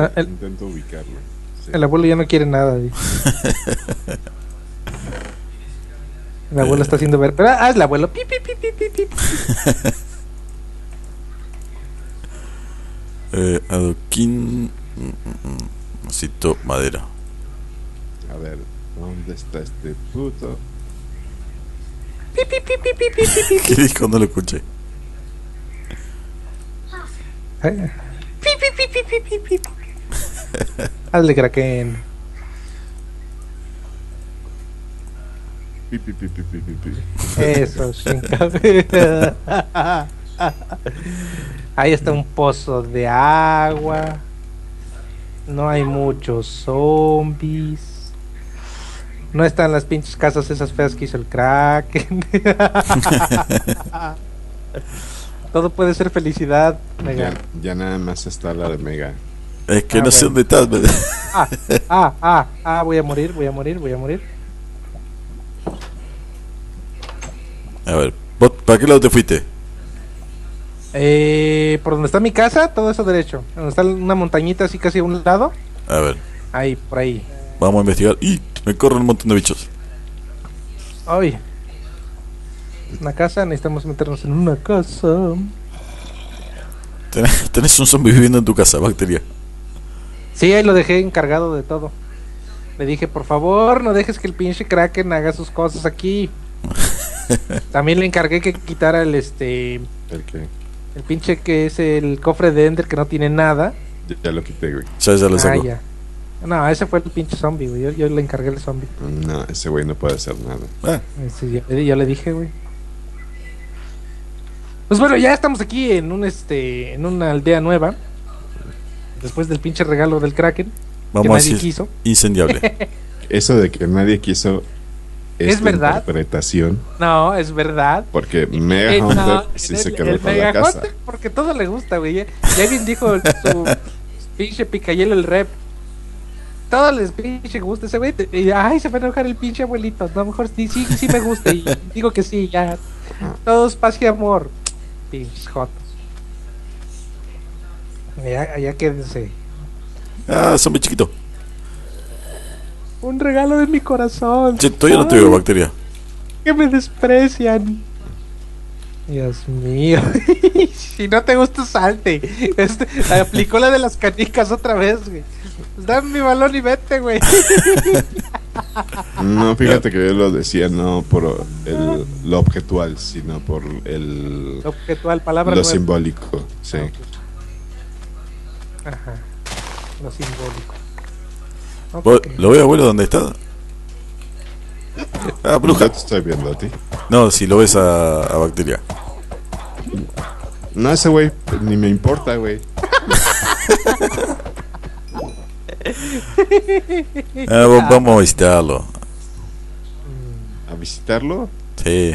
No, intento ubicarlo. Sí. El abuelo ya no quiere nada. El abuelo está haciendo ver. Pero es el abuelo. Pi, pi, pi, pi, pi, pi. Adoquín. Necesito madera. A ver, ¿dónde está este puto? Pi, pi, pi, pi, pi, pi, pi, ¿Qué dijo? No lo escuché. pi, pi, pi, pi, pi, pi, pi. Hazle Kraken. Pi, pi, pi, pi, pi, pi, pi. Eso, chingada. Ahí está un pozo de agua. No hay muchos zombies. No están las pinches casas esas feas que hizo el Kraken. Todo puede ser felicidad, Mega. Ya nada más está la de Mega. Es que no sé dónde estás. Voy a morir. A ver, ¿vos para qué lado te fuiste? Por donde está mi casa, todo eso derecho. Donde está una montañita así casi a un lado. A ver, Ahí, por ahí. vamos a investigar. ¡Y! Me corren un montón de bichos. Ay. Una casa, necesitamos meternos en una casa. Tenés un zombie viviendo en tu casa, Bacteria. Sí, ahí lo dejé encargado de todo. Le dije, por favor, no dejes que el pinche Kraken haga sus cosas aquí. También le encargué que quitara ¿El qué? el pinche que es el cofre de Ender que no tiene nada. Ya lo quité, güey. Ya lo saco. Ya. No, ese fue el pinche zombie, güey. Yo le encargué el zombie. No, ese güey no puede hacer nada. Sí, yo le dije, güey. Pues bueno, ya estamos aquí en en una aldea nueva. Después del pinche regalo del Kraken. Vamos a nadie decir quiso. incendiable. Eso de que nadie quiso ¿Es tu verdad? interpretación. No, es verdad. Porque Mega Hunter sí se quedó con la casa. Hunter, porque todo le gusta, güey. Ya bien dijo su pinche picayelo el rep. Todo les pinche gusta ese güey. Ay, se va a enojar el pinche abuelito. No, mejor sí me gusta. Y digo que sí, ya. Todos paz y amor. Pinches jotos. Ya quédense. Zombie chiquito. Un regalo de mi corazón. Che, todavía no te veo, Bacteria. Que me desprecian. Dios mío. Si no te gusta, salte. Aplicó la de las canicas otra vez, güey. Dame mi balón y vete, güey. No, fíjate que yo lo decía no por lo objetual, sino por el Objetual, palabra lo nueva. simbólico, sí. Ajá. Lo simbólico. Okay. ¿Lo veo, abuelo, dónde está? Bruja. Yo te estoy viendo a ti. No, si lo ves a Bacteria. No, ese güey ni me importa, güey. Vamos a visitarlo. ¿A visitarlo? Sí.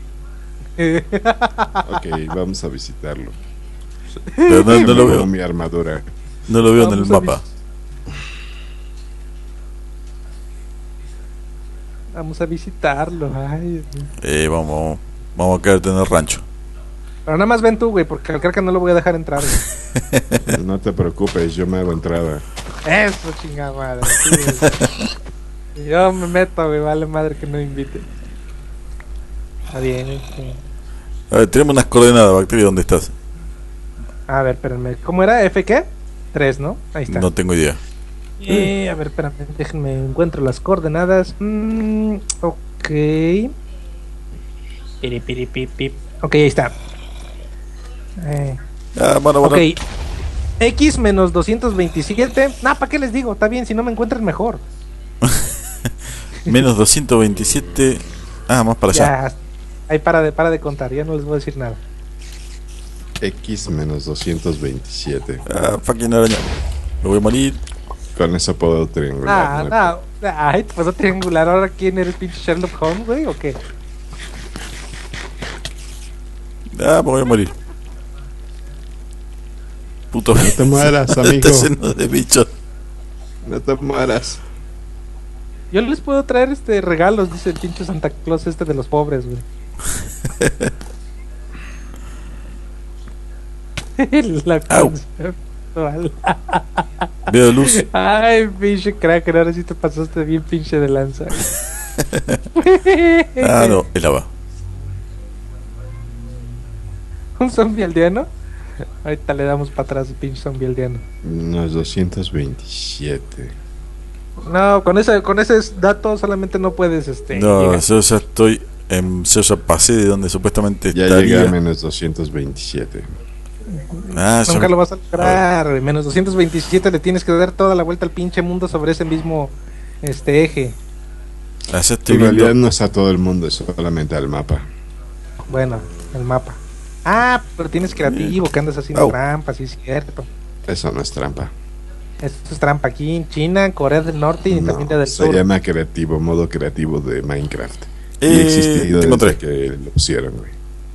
Ok, vamos a visitarlo. Pero no lo veo. Mi armadura. No lo veo en el mapa. Vamos a visitarlo. Ay, vamos a quedarte en el rancho. pero nada más ven tú, güey, porque al Kraken no lo voy a dejar entrar, güey. No te preocupes, yo me hago entrada. Eso, chingada madre. Sí, yo me meto, güey, vale madre que no invite. Está bien, sí. A ver, tenemos unas coordenadas, Bacteria, ¿dónde estás? A ver, espérenme. ¿Cómo era? ¿F qué? 3, ¿no? Ahí está. No tengo idea. A ver, espérame, déjenme encuentro las coordenadas. Ok. Piripiripipip. Ok, ahí está. Bueno. Ok. X menos 227. Nah, ¿para qué les digo? Está bien, si no me encuentran mejor. Menos 227. Más para allá. Ya. Ahí para de contar, ya no les voy a decir nada. X menos 227. Fucking araña. Me voy a morir. Con eso puedo triangular. Ay, ¿te puedo triangular ahora quién eres, pinche Sherlock Holmes, güey? ¿O qué? Me voy a morir. Puto. No te mueras, amigo. Está lleno de bichos. No te mueras. Yo les puedo traer regalos, dice el pinche Santa Claus de los pobres, güey. Au. virtual. Veo de luz. Ay, pinche cracker, ahora sí te pasaste bien pinche de lanza. Ah, no, el lava. Un zombie aldeano. Ahorita le damos para atrás, pinche zombie aldeano. No, es 227. No, con ese dato solamente no puedes No, llegar. yo ya estoy yo ya pasé de donde supuestamente Ya llegué estaría. a menos 227. Ah, ya Nunca me- lo vas a lograr, güey. Menos 227 le tienes que dar toda la vuelta al pinche mundo sobre ese mismo eje. ya estoy En realidad viendo. no está todo el mundo, es solamente al mapa. Bueno, el mapa. Ah, pero tienes creativo, que andas haciendo Au. trampas, sí es cierto. Eso no es trampa. Esto es trampa aquí en China, en Corea del Norte y No, también del se Sur. llama creativo, modo creativo de Minecraft. Y ha existido te desde encontré. que lo pusieron, güey.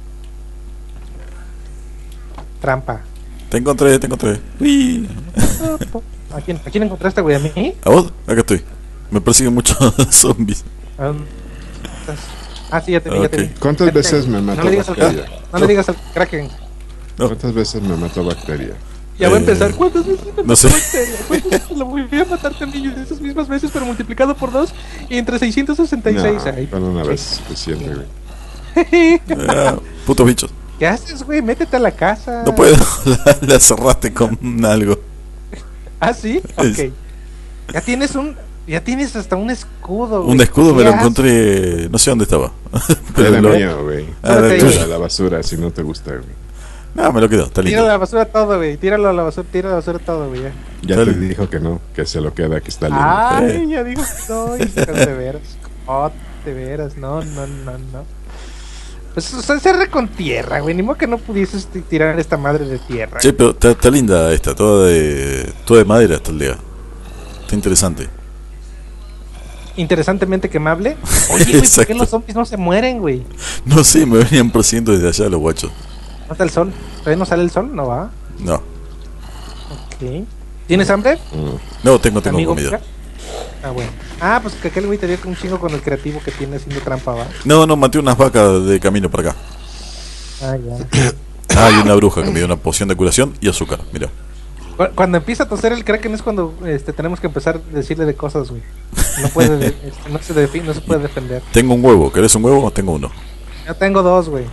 Trampa. Te encontré, te encontré. Uy. ¿A quién encontraste, güey? ¿A mí? ¿A vos? Acá estoy. Me persiguen muchos zombies. ¿A dónde estás? Ah, sí, ya te vi, ya te vi. ¿Cuántas Vete. veces me mató No le digas al Bacteria? no le digas al Kraken. No. ¿Cuántas veces me mató Bacteria? Ya va a empezar. ¿Cuántas veces me no sé. mató Bacteria? ¿Cuántas veces lo volví a matar también? Esas mismas veces, pero multiplicado por 2 y entre 666. No, Ay, con una sí. vez suficiente, güey. Ah, putos bichos. ¿Qué haces, güey? Métete a la casa. No puedo. La cerraste con algo. ¿Ah, sí? Es- Ok. Ya tienes hasta un escudo, güey. Un escudo me ¿Qué lo haces? encontré. No sé dónde estaba. Era lo- mío, güey. Ah, era Tíralo tuyo. A la basura si no te gusta, güey. No, me lo quedo. Está Tíralo a lindo. la basura todo, güey. Tíralo a la basura, tira a la basura todo, güey. Ya. Ya Dale. te dijo que no, que se lo queda, que está lindo. Ay, ya digo que no. Y de veras. Oh, de veras. No. Pues o sea, se re con tierra, güey. Ni modo que no pudieses tirar esta madre de tierra. Che, pero está linda esta. Toda de madera esta aldea. Está interesante. Interesantemente quemable. Oye, güey, ¿por qué Exacto. los zombies no se mueren, güey? No sé, me venían persiguiendo desde allá los guachos. ¿No está el sol? ¿Todavía no sale el sol? No va. No. Ok. ¿Tienes hambre? No, tengo Amigo. comida. Mira? Ah, bueno. Ah, pues que aquel güey te dio un chingo con el creativo que tiene haciendo trampa, va. No, maté unas vacas de camino para acá. Ah, ya. Ah, hay una bruja que me dio una poción de curación y azúcar. Mira. Cuando empieza a toser el Kraken es cuando tenemos que empezar a decirle de cosas, güey. No puede, no se puede defender. Tengo un huevo. ¿Querés un huevo? Tengo uno. Yo tengo 2, güey.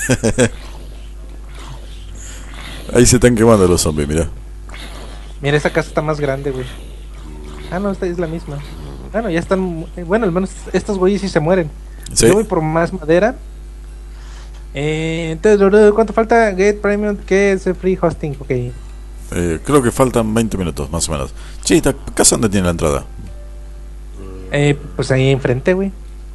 Ahí se están quemando los zombies, mira. Mira, esa casa está más grande, güey. Ah, no, esta es la misma. Bueno, ya están. Bueno, al menos estos güeyes sí se mueren. ¿Sí? Yo voy por más madera. Entonces, ¿cuánto falta? Get Premium, que es el free hosting. Ok. Creo que faltan 20 minutos, más o menos. Sí, ¿esta casa dónde tiene la entrada? Pues ahí enfrente, güey.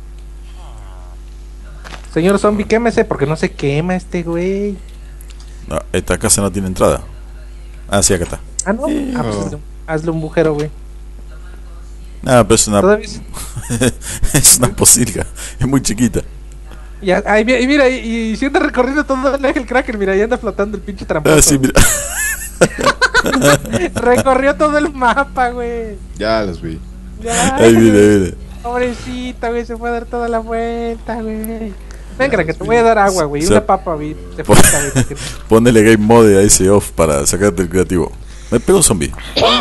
Señor zombie, quémese porque no se quema este güey. No, esta casa no tiene entrada. Ah, sí, acá está. Ah, no. Ah, pues hazle un agujero, güey. Ah, pero es una, Todavía. es una posilga. Es muy chiquita. Ya, ay, mira, y si anda recorriendo todo el eje el Kraken, mira, ahí anda flotando el pinche tramposo. Ah, sí, mira. Recorrió todo el mapa, güey. Ya los vi. Ya, Ahí viene. pobrecita, güey, se fue a dar toda la vuelta, güey. Venga, que te voy a dar agua, güey. O sea, Una papa, güey. Te falta, güey. porque- Ponele game mode a ese off para sacarte el creativo. Me pegó un zombie.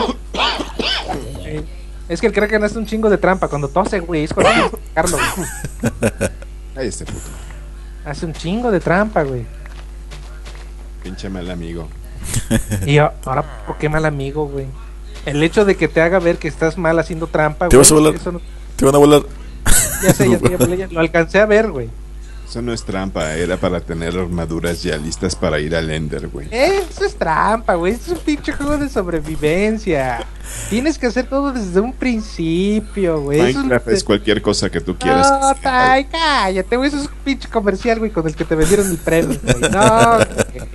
Es que el Kraken hace un chingo de trampa. Cuando tose, güey, es cuando tienes que sacarlo, güey. Ahí este puto. Hace un chingo de trampa, güey. Pinche mal amigo. Y ahora, ¿por qué mal amigo, güey? El hecho de que te haga ver que estás mal haciendo trampa, Te güey. vas a volar. Eso no- Te van a volar. ya sé, ya lo alcancé a ver, güey. Eso no es trampa, era para tener armaduras ya listas para ir al Ender, güey. Eso es trampa, güey. Eso es un pinche juego de sobrevivencia. Tienes que hacer todo desde un principio, güey. Eso Minecraft es cualquier cosa que tú quieras. No, Tai, cállate, güey. Eso es un pinche comercial, güey, con el que te vendieron el premio, güey. No, güey.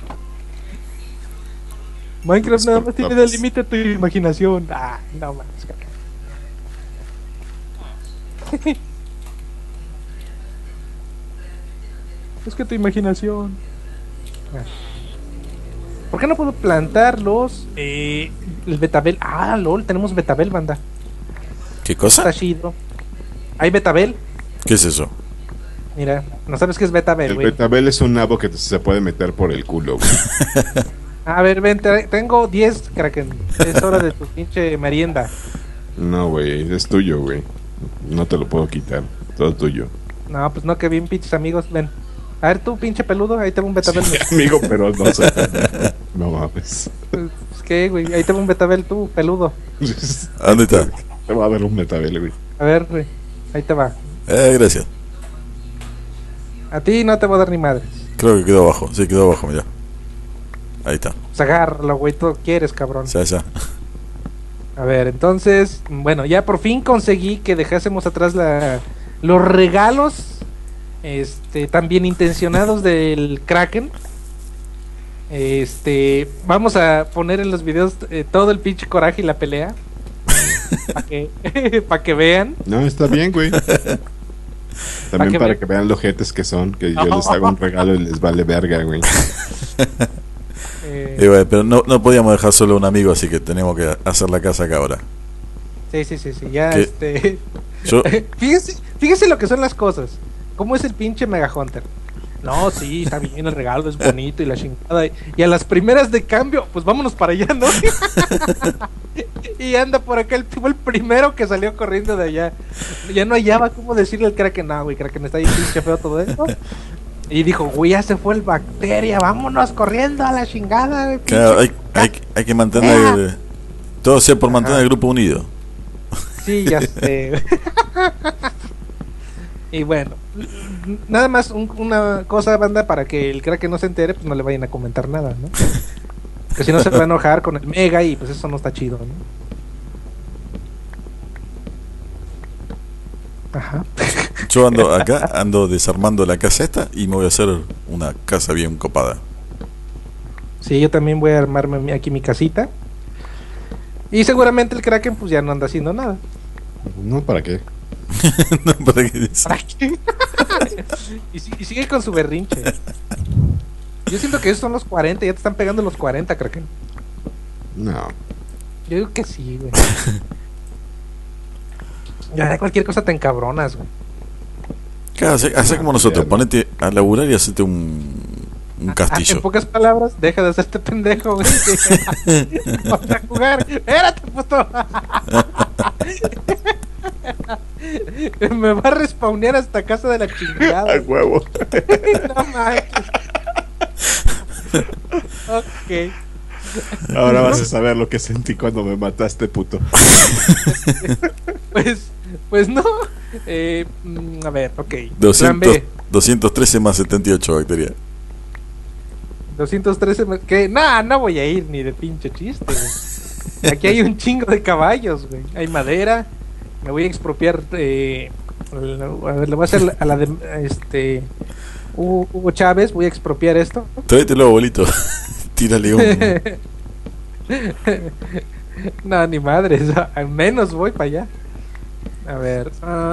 Minecraft nada más tiene de límite tu imaginación. Ah, no más. Es que tu imaginación. ¿Por qué no puedo plantar el betabel? Ah, lol, tenemos betabel, banda. ¿Qué Está cosa? chido. Hay betabel. ¿Qué es eso? Mira, no sabes qué es betabel, El güey. betabel es un nabo que se puede meter por el culo, güey. A ver, ven, tengo 10, Kraken. Es hora de tu pinche merienda. No, güey, es tuyo, güey. No te lo puedo quitar. Todo tuyo. No, pues no, que bien, pinches amigos, ven. A ver, tú, pinche peludo, ahí te va un betabel. Sí, amigo, pero no sé. No mames. Pues, ¿qué, güey? Ahí te va un betabel, tú, peludo. ¿A dónde está? Te va a dar un metabel, güey. A ver, güey, ahí te va. Gracias. A ti no te voy a dar ni madres. Creo que quedó abajo. Sí, quedó abajo, mira. Ahí está. Pues agárralo, güey, tú quieres, cabrón. Ya. A ver, entonces, bueno, ya por fin conseguí que dejásemos atrás los regalos tan bien intencionados del Kraken. Vamos a poner en los videos todo el pinche coraje y la pelea. Para que vean. No, está bien, güey. También para que vean los jetes que son, que yo les hago un regalo y les vale verga, güey. Güey, pero no podíamos dejar solo a un amigo, así que tenemos que hacer la casa acá ahora. Sí, ya Yo... fíjese lo que son las cosas. ¿Cómo es el pinche Mega Hunter? No, sí, está bien, el regalo es bonito y la chingada. Y a las primeras de cambio, pues vámonos para allá, ¿no? Y anda por acá, fue el primero que salió corriendo de allá. Ya no hallaba cómo decirle al Kraken, no, güey, Kraken está ahí pinche feo todo esto. Y dijo, güey, ya se fue el bacteria, vámonos corriendo a la chingada, güey. Claro, hay que mantener, todo sea por mantener el grupo unido. Sí, ya sé. Y bueno, nada más una cosa, banda, para que el Kraken no se entere, pues no le vayan a comentar nada, ¿no? Que si no se va a enojar con el Mega y pues eso no está chido, ¿no? Ajá. Yo ando desarmando la casa esta y me voy a hacer una casa bien copada. Sí, yo también voy a armarme aquí mi casita. Y seguramente el Kraken pues ya no anda haciendo nada. No, ¿para qué? No, ¿para qué dice? ¿Para qué? y sigue con su berrinche. Yo siento que esos son los 40, ya te están pegando los 40, Kraken. No. Yo digo que sí, güey. Ya de cualquier cosa te encabronas, güey. Claro, hace como nosotros, ponete a laburar y hacete un castillo. En pocas palabras, deja de hacerte pendejo, güey. Vamos a jugar. Espérate, puto. Me va a respawnear hasta casa de la chingada. Al huevo. No manches. Ok. Ahora vas a saber lo que sentí cuando me mataste, puto. Pues no. A ver, ok. 213 más 78 bacterias. 213 más. ¿Qué? No voy a ir ni de pinche chiste, güey. Aquí hay un chingo de caballos, güey. Hay madera. Me voy a expropiar. A ver, le voy a hacer a la de. Hugo Chávez, voy a expropiar esto. Tráetelo, abuelito. Tírale un. No, ni madres. Al menos voy para allá. A ver.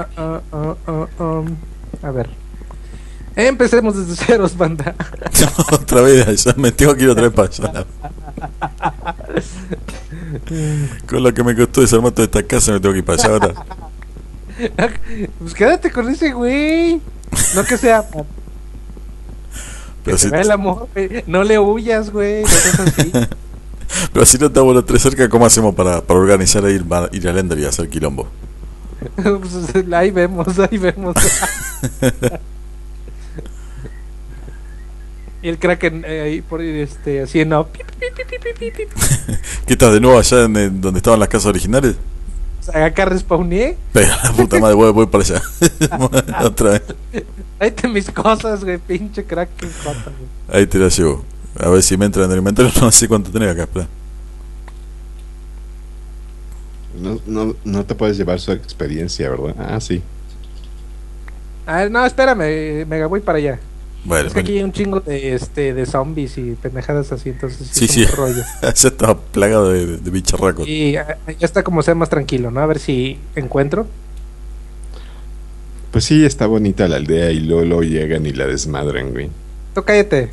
A ver. Empecemos desde ceros, banda. Otra vez, ya me tengo que ir otra vez para allá. Con lo que me costó desarmar toda esta casa, me tengo que ir para allá ahora. Pues quédate con ese güey. No que sea. Pero que si te vea el amor, güey. No le huyas, güey. No seas así. Pero si no estamos los tres cerca, ¿cómo hacemos para organizar ir al Ender y hacer quilombo? Pues, ahí vemos. Y el Kraken ahí por haciendo. ¿Qué estás de nuevo allá en donde estaban las casas originales? Acá respawné. Pero la puta madre, voy para allá. Otra vez. Tráete mis cosas, güey, pinche Kraken. Ahí te la llevo. A ver si me entra en el inventario. No sé cuánto tenés acá, espera. No te puedes llevar su experiencia, ¿verdad? Ah, sí. A ver, no, espérame, Mega, voy para allá. Bueno, es que aquí hay un chingo de zombies y pendejadas así, entonces sí. Es un rollo. Ya estaba plagado de bicharracos. Y ya está como sea más tranquilo, ¿no? A ver si encuentro. Pues sí, está bonita la aldea y luego llegan y la desmadran, güey. Tú cállate.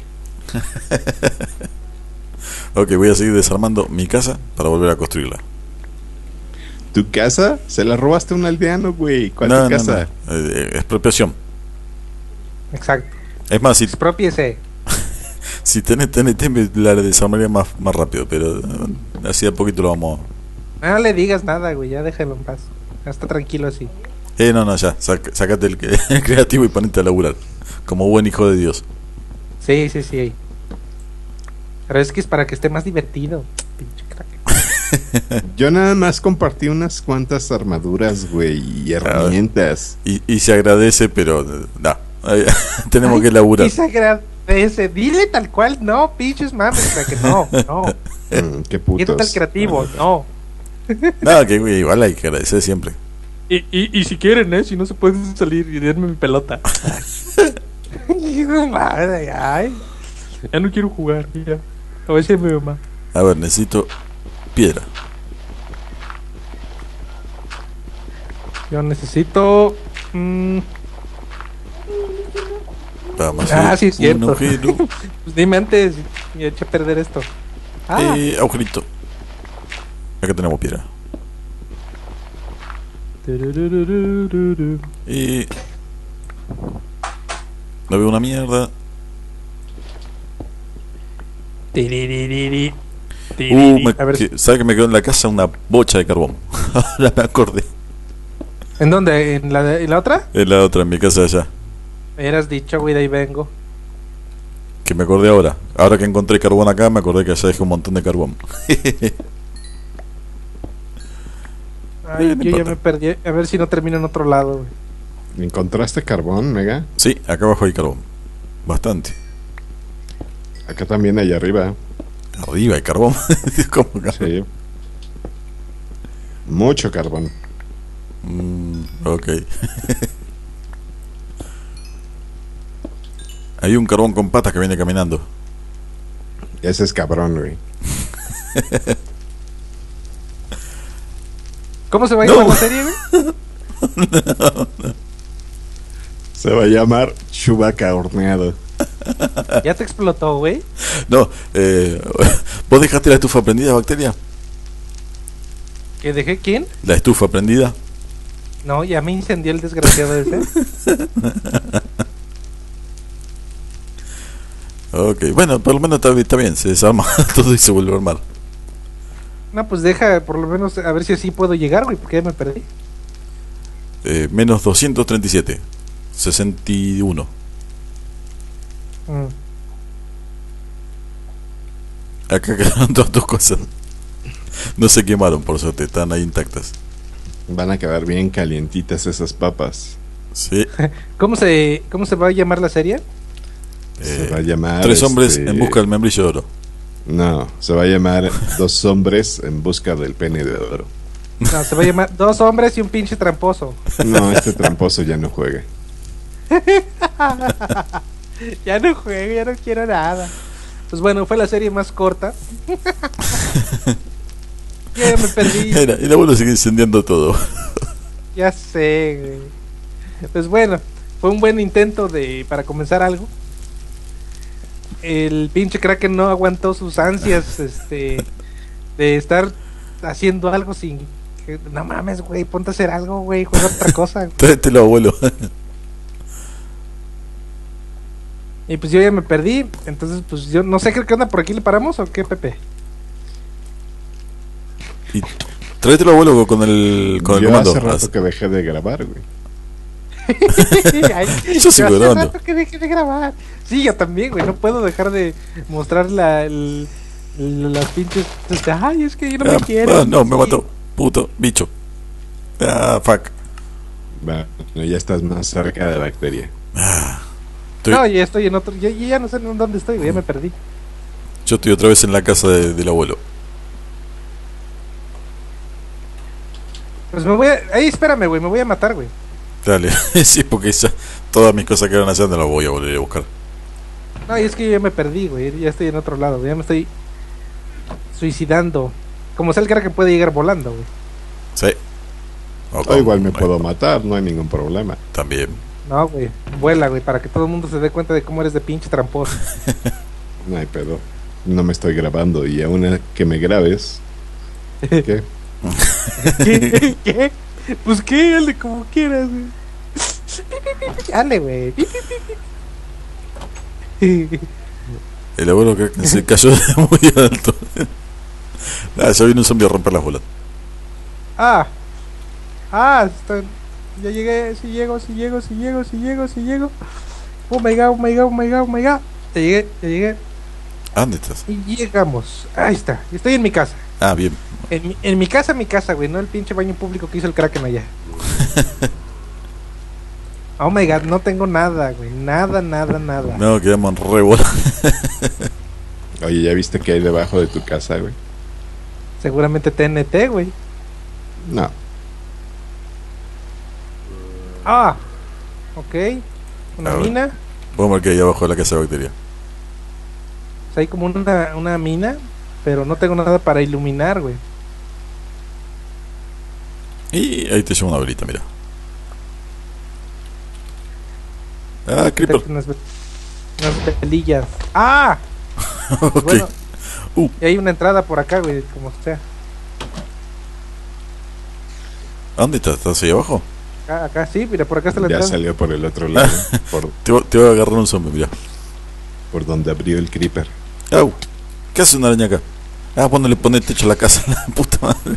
Ok, voy a seguir desarmando mi casa para volver a construirla. ¿Tu casa? Se la robaste a un aldeano, güey. ¿Cuál es tu casa? No. Expropiación. Exacto. Es más, Expropiese. Si tenés la desarmaría más rápido, pero así a poquito lo vamos. No le digas nada, güey, ya déjalo en paz. Está tranquilo así. No, ya, sacate el creativo y ponete a laburar. Como buen hijo de Dios. Sí. Pero es que es para que esté más divertido. Pinche crack. Yo nada más compartí unas cuantas armaduras, güey, y herramientas. Y se agradece, pero no. Tenemos que laburar. Y se agradece. Dile tal cual, no, pinches mames, para que no. Qué putos. ¿Quién está el creativo? No. Nada, que güey, igual hay que agradecer siempre. Y si quieren, si no se pueden salir y denme mi pelota. Madre, ay. Ya no quiero jugar, ya. A ver si me veo más. A ver, necesito piedra. Yo necesito. Vamos Sí, es cierto. un agujero. Pues dime antes y eché a perder esto. Agujerito. Acá tenemos piedra. No veo una mierda. ¿Sabes que me quedó en la casa una bocha de carbón? Ahora me acordé. ¿En dónde? ¿En la otra? En la otra, en mi casa allá. Me hubieras dicho, güey, de ahí vengo. Que me acordé ahora. Ahora que encontré carbón acá, me acordé que allá dejé un montón de carbón. Ay, yo ya me perdí. A ver si no termino en otro lado, güey. ¿Encontraste carbón, Mega? Sí, acá abajo hay carbón. Bastante. Acá también, allá arriba. Arriba hay carbón. ¿Cómo carbón? Sí. Mucho carbón. Ok. Hay un carbón con patas que viene caminando. Ese es cabrón, güey. ¿Cómo se va a llamar la serie, güey? Se va a llamar Chewbacca horneado. Ya te explotó, güey. No, ¿vos dejaste la estufa prendida, Bacteria? ¿Que dejé quién? La estufa prendida. No, ya me incendió el desgraciado ese. Ok, bueno, por lo menos está bien, se desarma todo y se vuelve a armar. No, pues deja por lo menos a ver si así puedo llegar, güey, porque ya me perdí. Menos 237. 61. Acá quedaron todas tus cosas. No se quemaron, por suerte, están ahí intactas. Van a quedar bien calientitas esas papas. Sí. ¿Cómo se va a llamar la serie? Se va a llamar... 3 hombres en busca del membrillo de oro. No, se va a llamar 2 hombres en busca del pene de oro. No, se va a llamar 2 hombres y un pinche tramposo. No, este tramposo ya no juega. Ya no juego, ya no quiero nada. Pues bueno, fue la serie más corta. Ya me perdí. Mira, el abuelo sigue incendiando todo. Ya sé, güey. Pues bueno, fue un buen intento para comenzar algo. El pinche Kraken no aguantó sus ansias de estar haciendo algo sin... No mames, güey, ponte a hacer algo, güey, juega otra cosa. Tráetelo, abuelo. Y pues yo ya me perdí, entonces pues yo no sé qué onda, ¿por aquí le paramos o qué, Pepe? Y tráetelo, abuelo, con el comando. Hace rato que dejé de grabar, güey. Yo sigo grabando. Que dejé de grabar. Sí, yo también, güey, no puedo dejar de mostrar las pinches... Ay, es que yo no me quiero. No, me mató, puto, bicho. Fuck. Bueno, ya estás más cerca de Bacteria. No, ya estoy en otro... Ya no sé en dónde estoy, güey, ya me perdí. Yo estoy otra vez en la casa del abuelo. Pues me voy a... Ahí, espérame, güey, me voy a matar, güey. Dale, sí, porque ya todas mis cosas que eran allá no las voy a volver a buscar. No, y es que yo ya me perdí, güey, ya estoy en otro lado, güey, ya me estoy suicidando. Como sea el cara que puede llegar volando, güey. Sí. O igual me puedo matar, no hay ningún problema. También. No, güey, vuela, güey, para que todo el mundo se dé cuenta de cómo eres de pinche tramposo. No hay pedo. No me estoy grabando y aún que me grabes. ¿Qué? ¿Qué? Pues qué, dale como quieras, güey. Dale, güey. El abuelo que se cayó de muy alto. Ya viene un zombie a romper las bolas. Ah, ya llegué, si llego. Oh my god. Ya llegué. ¿Dónde estás? Y llegamos. Ahí está. Estoy en mi casa. Ah, bien. En mi casa, güey, no el pinche baño público que hizo el Kraken allá. Oh my god, no tengo nada, güey. Nada. No, quedamos re bola. Oye, ¿ya viste que hay debajo de tu casa, güey? Seguramente TNT, güey. No. Ah, ok. Una A ver. mina. Vamos a ver que hay abajo de la casa de bacteria. O sea, hay como una mina, pero no tengo nada para iluminar, güey. Y ahí te lleva una velita, mira. Ah, Creeper. Unas velillas. ¡Ah! Ok. Bueno, y hay una entrada por acá, güey, como sea. ¿Dónde estás? ¿Estás ahí abajo? Acá sí, mira, por acá está la Ya entrada. salió por el otro lado. Te voy a agarrar un zombie, mira. Por donde abrió el creeper. Au. ¿Qué hace una araña acá? Ah, bueno, le pone techo a la casa, la puta madre.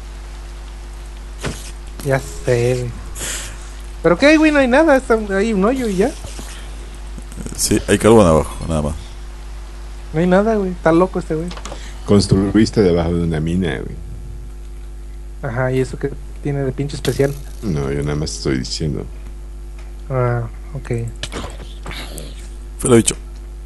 Ya sé, güey. ¿Pero qué, güey? No hay nada, está ahí un hoyo y ya. Sí, hay carbón abajo, nada más. No hay nada, güey. Está loco este güey. Construiste debajo de una mina, güey. Ajá, ¿y eso qué tiene de pinche especial? No, yo nada más estoy diciendo. Ah, ok. Fue lo dicho.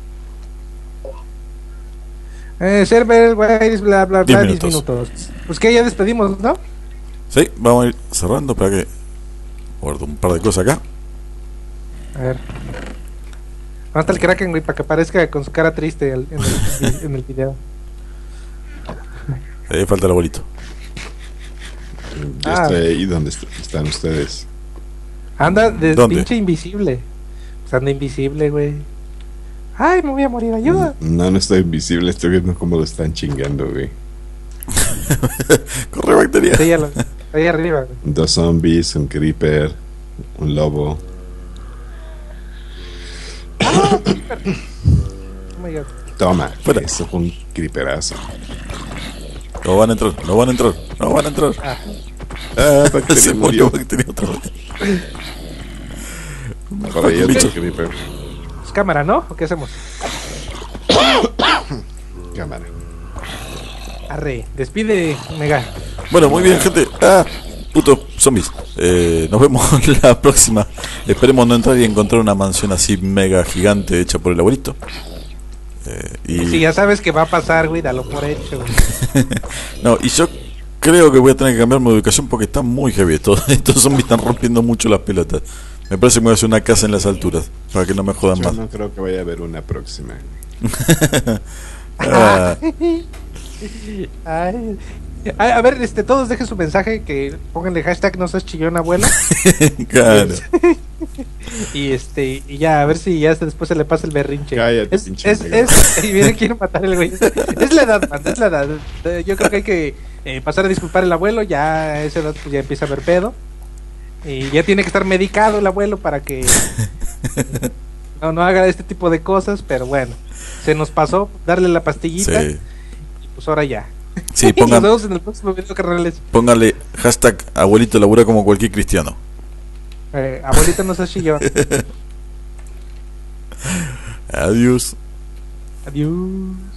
Server, güey, bla, bla, 10 bla, 10 minutos. minutos. Pues que ya despedimos, ¿no? Sí, vamos a ir cerrando para que guardo un par de cosas acá. A ver. ¿Dónde está el Kraken, güey? Para que aparezca con su cara triste en el video. Falta el abuelito. Yo estoy ahí donde están ustedes. Anda de ¿Dónde? pinche invisible. Pues anda invisible, güey. Ay, me voy a morir, ayuda. No estoy invisible, estoy viendo cómo lo están chingando, güey. Corre, bacteria. Está ahí arriba, güey. 2 zombies, un creeper, un lobo. Oh my god. Toma, Fuera. eso fue un creeperazo. No van a entrar. Ah, Ah, bacteria Se murió. murió bacteria otra vez. Por ahí otro Bicho. creeper. pues cámara, ¿no? ¿O qué hacemos? Cámara. Arre, despide, Mega. Bueno, muy bien, gente. Puto zombies. Nos vemos la próxima. Esperemos no entrar y encontrar una mansión así mega gigante hecha por el abuelito. Y Si ya sabes que va a pasar, güey, dalo por hecho, güey. no, y yo creo que voy a tener que cambiar mi ubicación porque está muy heavy. Estos zombies están rompiendo mucho las pelotas. Me parece que me voy a hacer una casa en las alturas para que no me jodan Yo más. no creo que vaya a haber una próxima. Ah, Ay. A ver, todos dejen su mensaje, que pónganle hashtag no seas chillón, abuela. claro. Y ya, a ver si ya después se le pasa el berrinche. Cállate, pinche Mega. Y viene, quiero matar el güey. Es la edad, man, es la edad. Yo creo que hay que pasar a disculpar al abuelo. Ya a esa edad pues ya empieza a haber pedo. Y ya tiene que estar medicado el abuelo para que no haga este tipo de cosas. Pero bueno, se nos pasó darle la pastillita. Sí. Y pues ahora ya. Sí, Nos vemos en el próximo video, carnales. póngale hashtag abuelito labura como cualquier cristiano. Abuelito no seas chillón. Adiós. Adiós.